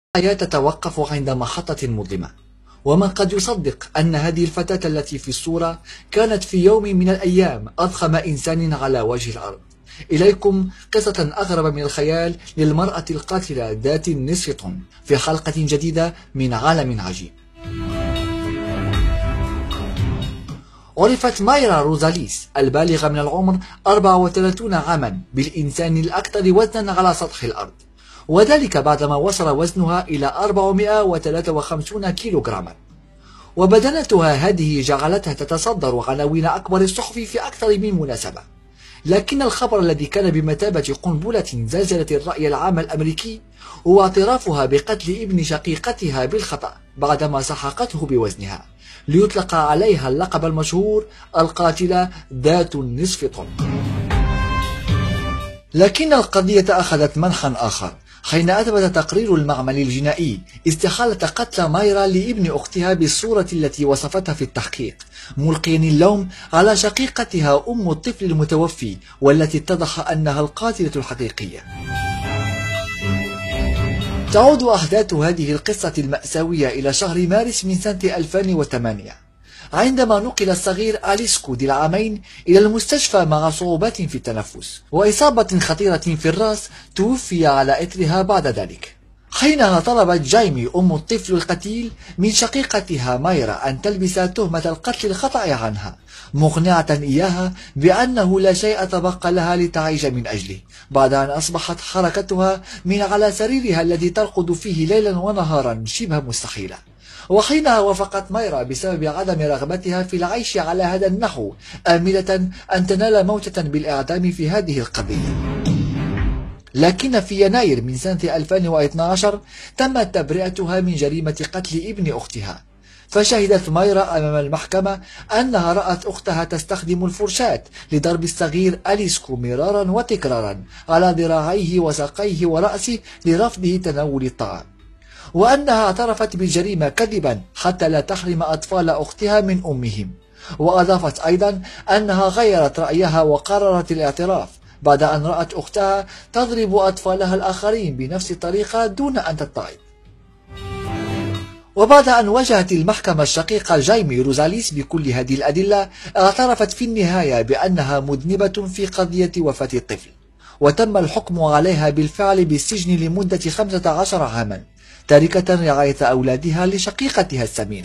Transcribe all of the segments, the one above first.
الحياة تتوقف عند محطة مظلمة، ومن قد يصدق أن هذه الفتاة التي في الصورة كانت في يوم من الأيام أضخم إنسان على وجه الأرض. إليكم قصة أغرب من الخيال للمرأة القاتلة ذات النصف طن في حلقة جديدة من عالم عجيب. عرفت مايرا روزاليس البالغة من العمر 34 عاما بالإنسان الأكثر وزنا على سطح الأرض، وذلك بعدما وصل وزنها إلى 453 كيلوغراما. وبدنتها هذه جعلتها تتصدر عناوين أكبر الصحف في أكثر من مناسبة. لكن الخبر الذي كان بمثابة قنبلة زلزلت الرأي العام الأمريكي هو اعترافها بقتل ابن شقيقتها بالخطأ بعدما سحقته بوزنها، ليطلق عليها اللقب المشهور القاتلة ذات النصف طن. لكن القضية أخذت منحا آخر حين أثبت تقرير المعمل الجنائي استحالة قتل مايرا لابن أختها بالصورة التي وصفتها في التحقيق، ملقيا اللوم على شقيقتها أم الطفل المتوفي والتي اتضح أنها القاتلة الحقيقية. تعود أحداث هذه القصة المأساوية إلى شهر مارس من سنة 2008 عندما نقل الصغير أليسكو ذي العامين إلى المستشفى مع صعوبات في التنفس وإصابة خطيرة في الرأس، توفي على إثرها بعد ذلك. حينها طلبت جايمي أم الطفل القتيل من شقيقتها مايرا أن تلبس تهمة القتل الخطأ عنها، مقنعة إياها بأنه لا شيء تبقى لها لتعيش من أجله بعد أن أصبحت حركتها من على سريرها الذي ترقد فيه ليلا ونهارا شبه مستحيلة. وحينها وافقت مايرا بسبب عدم رغبتها في العيش على هذا النحو، آملة أن تنال موتة بالإعدام في هذه القضية. لكن في يناير من سنة 2012 تمت تبرئتها من جريمة قتل ابن أختها، فشهدت مايرا أمام المحكمة أنها رأت أختها تستخدم الفرشاة لضرب الصغير أليسكو مرارا وتكرارا على ذراعيه وساقيه ورأسه لرفضه تناول الطعام، وأنها اعترفت بالجريمة كذبا حتى لا تحرم أطفال أختها من أمهم. وأضافت أيضا أنها غيرت رأيها وقررت الاعتراف بعد أن رأت أختها تضرب أطفالها الآخرين بنفس الطريقة دون أن تتعظ. وبعد أن واجهت المحكمة الشقيقة جايمي روزاليس بكل هذه الأدلة، اعترفت في النهاية بأنها مذنبة في قضية وفاة الطفل، وتم الحكم عليها بالفعل بالسجن لمدة 15 عاما، تاركة رعاية أولادها لشقيقتها السمينة.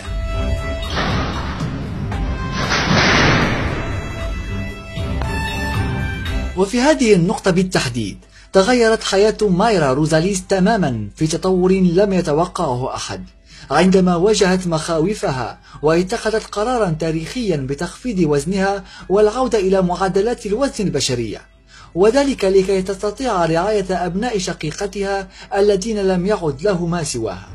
وفي هذه النقطة بالتحديد تغيرت حياة مايرا روزاليس تماما في تطور لم يتوقعه أحد، عندما واجهت مخاوفها واتخذت قرارا تاريخيا بتخفيض وزنها والعودة إلى معدلات الوزن البشرية، وذلك لكي تستطيع رعاية أبناء شقيقتها الذين لم يعد لهما سواها.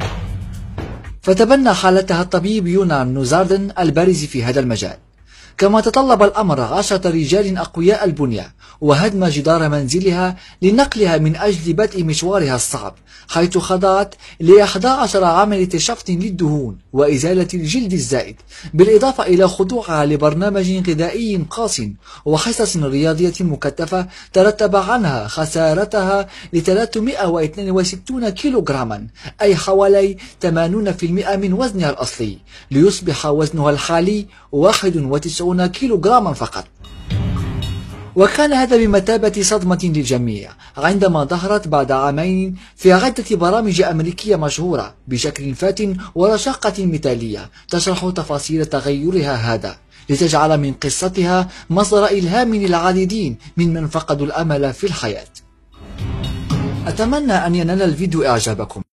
فتبنى حالتها الطبيب يونان نوزاردن البارز في هذا المجال، كما تطلب الأمر 10 رجال أقوياء البنية وهدم جدار منزلها لنقلها من أجل بدء مشوارها الصعب، حيث خضعت ل11 عملية شفط للدهون وإزالة الجلد الزائد، بالإضافة إلى خضوعها لبرنامج غذائي قاس وحصص رياضية مكثفة ترتب عنها خسارتها ل 362 كيلوغراما، أي حوالي 80% من وزنها الأصلي، ليصبح وزنها الحالي 91 كيلوغراما فقط. وكان هذا بمثابة صدمة للجميع عندما ظهرت بعد عامين في عدة برامج أمريكية مشهورة بشكل فات ورشاقة مثالية تشرح تفاصيل تغيرها هذا، لتجعل من قصتها مصدر إلهام للعديدين ممن فقدوا الأمل في الحياة. أتمنى أن ينال الفيديو إعجابكم.